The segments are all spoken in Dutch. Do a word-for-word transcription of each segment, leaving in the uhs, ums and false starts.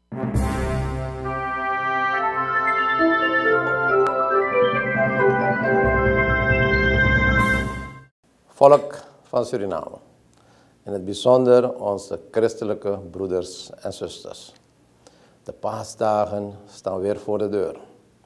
Volk van Suriname, in het bijzonder onze christelijke broeders en zusters. De paasdagen staan weer voor de deur.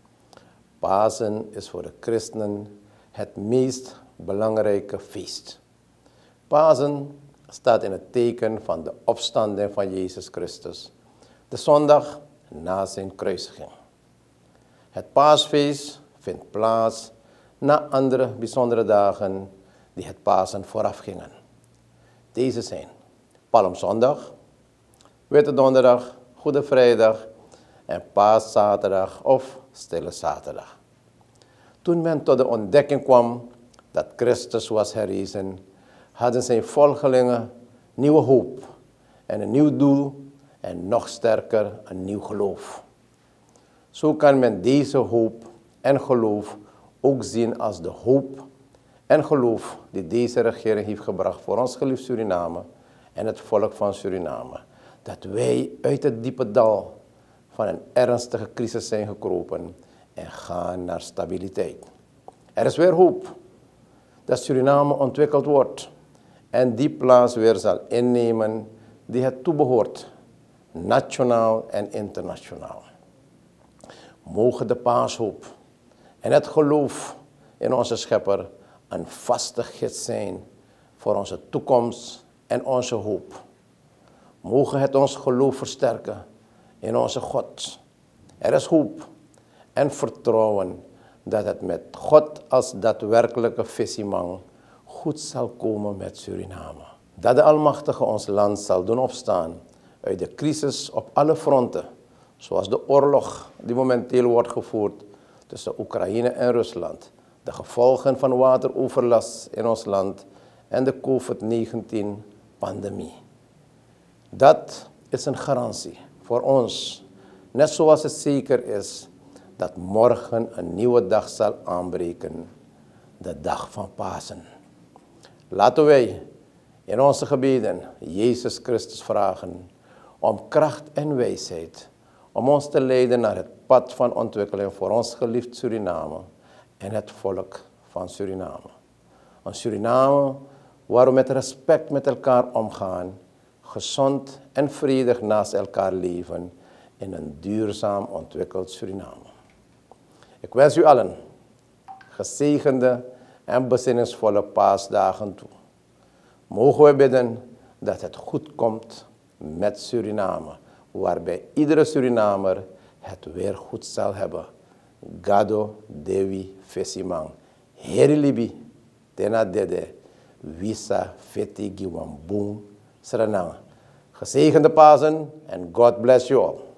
Pasen is voor de christenen het meest belangrijke feest. Pasen staat in het teken van de opstanding van Jezus Christus, de zondag na zijn kruisiging. Het paasfeest vindt plaats na andere bijzondere dagen die het Pasen voorafgingen. Deze zijn Palmzondag, Witte Donderdag, Goede Vrijdag en Paaszaterdag of Stille Zaterdag. Toen men tot de ontdekking kwam dat Christus was herrezen, hadden zijn volgelingen nieuwe hoop en een nieuw doel en nog sterker een nieuw geloof. Zo kan men deze hoop en geloof ook zien als de hoop en geloof die deze regering heeft gebracht voor ons geliefd Suriname en het volk van Suriname. Dat wij uit het diepe dal van een ernstige crisis zijn gekropen en gaan naar stabiliteit. Er is weer hoop dat Suriname ontwikkeld wordt en die plaats weer zal innemen die het toebehoort, nationaal en internationaal. Mogen de paashoop en het geloof in onze Schepper een vaste gids zijn voor onze toekomst en onze hoop. Mogen het ons geloof versterken in onze God. Er is hoop en vertrouwen dat het met God als daadwerkelijke visieman goed zal komen met Suriname. Dat de Almachtige ons land zal doen opstaan uit de crisis op alle fronten, zoals de oorlog die momenteel wordt gevoerd tussen Oekraïne en Rusland, de gevolgen van wateroverlast in ons land en de COVID negentien pandemie. Dat is een garantie voor ons, net zoals het zeker is dat morgen een nieuwe dag zal aanbreken, de dag van Pasen. Laten wij in onze gebeden Jezus Christus vragen om kracht en wijsheid, om ons te leiden naar het pad van ontwikkeling voor ons geliefd Suriname en het volk van Suriname. Een Suriname waar we met respect met elkaar omgaan, gezond en vredig naast elkaar leven in een duurzaam ontwikkeld Suriname. Ik wens u allen gezegende en bezinningsvolle paasdagen toe. Mogen we bidden dat het goed komt met Suriname, waarbij iedere Surinamer het weer goed zal hebben. Gado Dewi Fesiman. Heri libi, tena dede, wisa feti giwambung sranang. Gezegende Pasen en God bless you all.